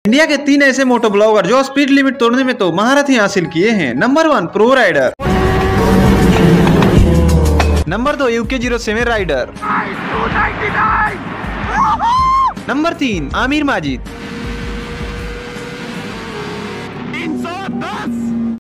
India के 3 ऐसे moto blogger जो स्पीड लिमिट तोड़ने में तो महारत ही हासिल किए हैं। Number 1 pro rider, number 2 UK07 rider, number 3 Aamir Majid,